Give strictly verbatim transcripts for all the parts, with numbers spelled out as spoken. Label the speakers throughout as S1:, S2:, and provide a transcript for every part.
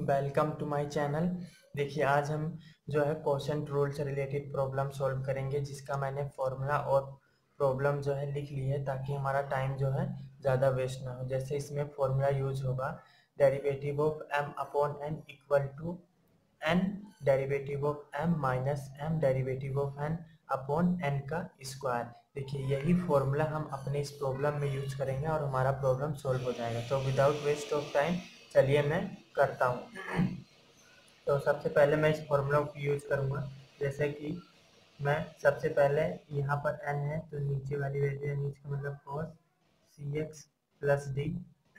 S1: Welcome to my channel. देखिए आज हम जो है क्वोशंट रूल से रिलेटेड प्रॉब्लम सॉल्व करेंगे, जिसका मैंने फॉर्मूला और प्रॉब्लम जो है लिख ली है ताकि हमारा टाइम जो है ज़्यादा वेस्ट ना हो। जैसे इसमें फॉर्मूला यूज होगा derivative of M upon N equal to N derivative of M minus M derivative of N upon N का स्क्वायर। देखिए यही फॉर्मूला हम अपने इस प्रॉब्लम में यूज करेंगे और हमारा प्रॉब्लम सॉल्व हो जाएगा। तो विदाउट वेस्ट ऑफ टाइम चलिए मैं करता हूँ। तो सबसे पहले मैं इस फॉर्मूला को यूज करूँगा। जैसे कि मैं सबसे पहले यहाँ पर n है तो नीचे वाली वैल्यू है, नीचे का मतलब cos C X plus D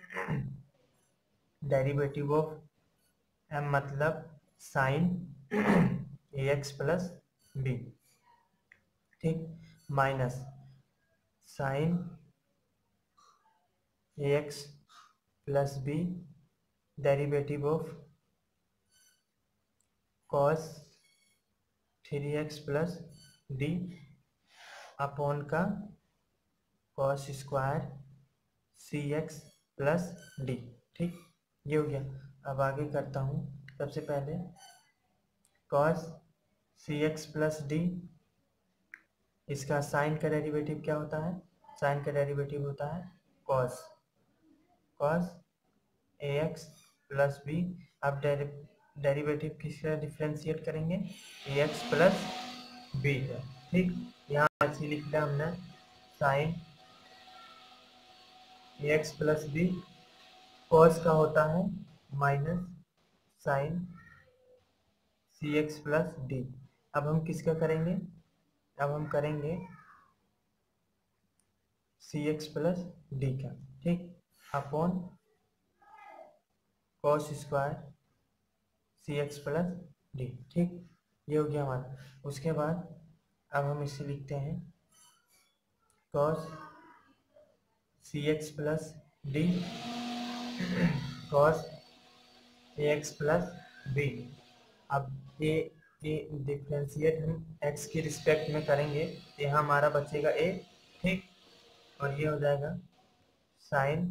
S1: derivative of m मतलब sine A X plus B, ठीक, minus sine A X plus B derivative of cos three X plus D upon का cos square C X plus D. ठीक, ये हो गया। अब आगे करता हूँ। सबसे पहले cos C X plus D, इसका साइन का डेरिवेटिव क्या होता है? साइन का डेरिवेटिव होता है cos cos A X plus B. अब डेरिवेटिव किसका डिफ्रेंशिएट करेंगे? ए एक्स प्लस बी है। ठीक, यहाँ ऐसे लिख लिया हमने sine A X plus B, cos का होता है minus sine C X plus D. अब हम किसका करेंगे? अब हम करेंगे सी एक्स प्लस डी का, ठीक, upon cos square C X plus D. ठीक, ये हो गया हमारा। उसके बाद अब हम इसे लिखते हैं cos C X plus D cos A X plus B. अब ये ये डिफ्रेंशिएट हम एक्स के रिस्पेक्ट में करेंगे, यहाँ हमारा बचेगा ए, ठीक, और ये हो जाएगा sine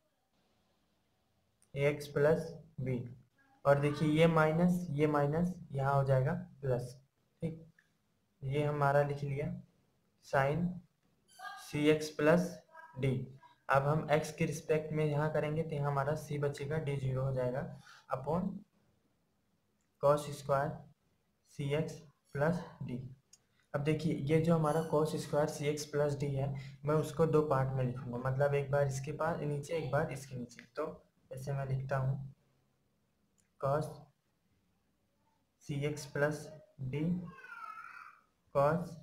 S1: A X plus B. और देखिए ये माइनस ये माइनस यहाँ हो जाएगा प्लस। ठीक, ये हमारा लिख लिया sine C X plus D. अब हम x के रिस्पेक्ट में यहाँ करेंगे तो यहाँ हमारा c बचेगा, d जीरो हो जाएगा upon cos square C X plus D. अब देखिए ये जो हमारा cos square C X plus D है, मैं उसको दो पार्ट में लिखूंगा, मतलब एक बार इसके पास नीचे एक बार इसके नीचे। तो ऐसे मैं लिखता हूँ cos C X plus D cos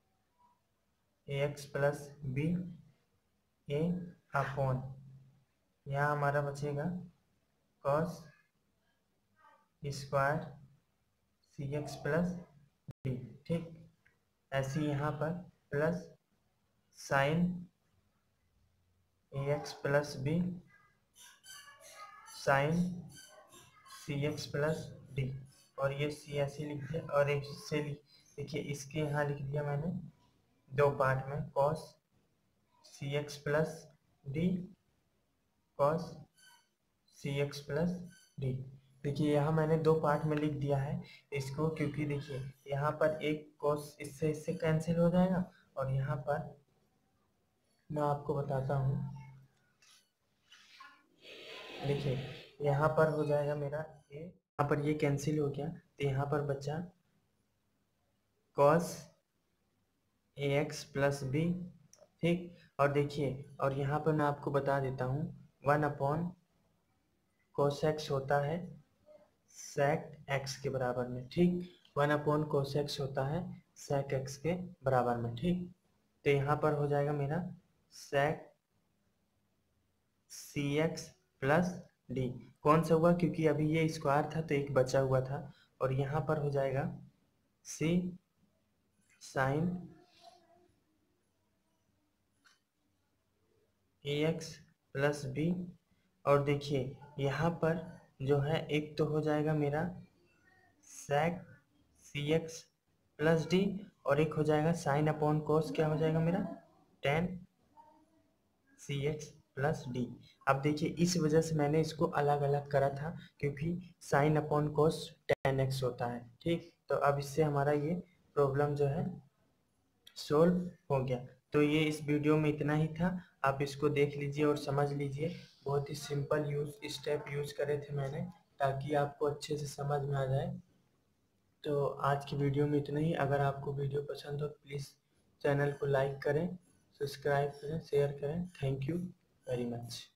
S1: A X plus B A upon, यहाँ हमारा बचेगा cos square C X plus D. ठीक, ऐसे यहाँ पर plus sine A X plus B sine C X plus D, और ये सी ऐसे लिख दिया। और एक से देखिए इसके यहाँ लिख दिया मैंने दो पार्ट में cos C X plus D cos C X plus D. देखिए यहाँ मैंने दो पार्ट में लिख दिया है इसको, क्योंकि देखिए यहाँ पर एक कॉस इससे इससे कैंसिल हो जाएगा, और यहाँ पर मैं आपको बताता हूँ। देखिए यहाँ पर हो जाएगा मेरा ए, यहाँ पर ये कैंसिल हो गया तो यहाँ पर बचा cos A X plus B. ठीक, और देखिए और यहाँ पर मैं आपको बता देता हूँ वन अपॉन कोस एक्स होता है सेक एक्स के बराबर में। ठीक, वन अपॉन कोस एक्स होता है सेक एक्स के बराबर में। ठीक, तो यहाँ पर हो जाएगा मेरा sec C X plus D. कौन सा हुआ? क्योंकि अभी ये स्क्वायर था तो एक बचा हुआ था, और यहाँ पर हो जाएगा C sine A X plus B. और देखिए यहाँ पर जो है एक तो हो जाएगा मेरा sec C X plus D, और एक हो जाएगा साइन अपॉन कोस, क्या हो जाएगा मेरा tan C X plus D. अब देखिए इस वजह से मैंने इसको अलग अलग करा था, क्योंकि sine upon cos tan X होता है। ठीक, तो अब इससे हमारा ये प्रॉब्लम जो है सोल्व हो गया। तो ये इस वीडियो में इतना ही था, आप इसको देख लीजिए और समझ लीजिए। बहुत ही सिंपल यूज स्टेप यूज करे थे मैंने, ताकि आपको अच्छे से समझ में आ जाए। तो आज की वीडियो में इतना ही। अगर आपको वीडियो पसंद हो प्लीज़ चैनल को लाइक करें, सब्सक्राइब करें, शेयर करें। Thank you very much.